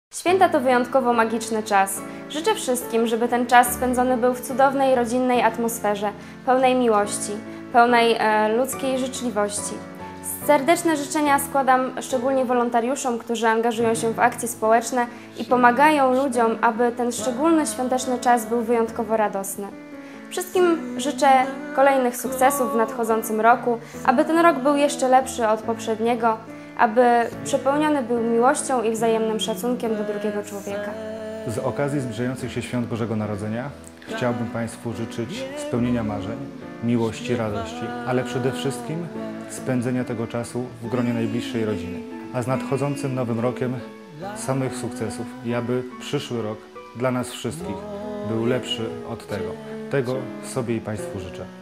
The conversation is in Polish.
Święta to wyjątkowo magiczny czas. Życzę wszystkim, żeby ten czas spędzony był w cudownej, rodzinnej atmosferze, pełnej miłości, pełnej ludzkiej życzliwości. Serdeczne życzenia składam szczególnie wolontariuszom, którzy angażują się w akcje społeczne i pomagają ludziom, aby ten szczególny świąteczny czas był wyjątkowo radosny. Wszystkim życzę kolejnych sukcesów w nadchodzącym roku, aby ten rok był jeszcze lepszy od poprzedniego, aby przepełniony był miłością i wzajemnym szacunkiem do drugiego człowieka. Z okazji zbliżających się świąt Bożego Narodzenia chciałbym Państwu życzyć spełnienia marzeń, miłości, radości, ale przede wszystkim spędzenia tego czasu w gronie najbliższej rodziny. A z nadchodzącym Nowym Rokiem samych sukcesów i aby przyszły rok dla nas wszystkich był lepszy od tego. Tego sobie i Państwu życzę.